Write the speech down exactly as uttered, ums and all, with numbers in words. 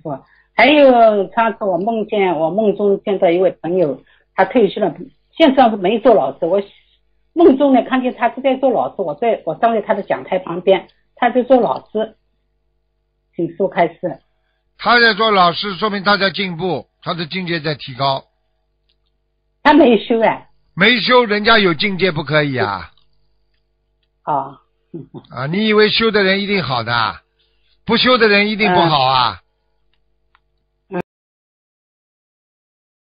傅。还有上次我梦见我梦中见到一位朋友，他退休了，现在没做老师，我梦中呢看见他是在做老师，我在我站在他的讲台旁边，他在做老师，请说开示。 他在做老师，说明他在进步，他的境界在提高。 他没修啊。 没修，人家有境界不可以啊？ 啊。 啊，你以为修的人一定好的？不修的人一定不好啊？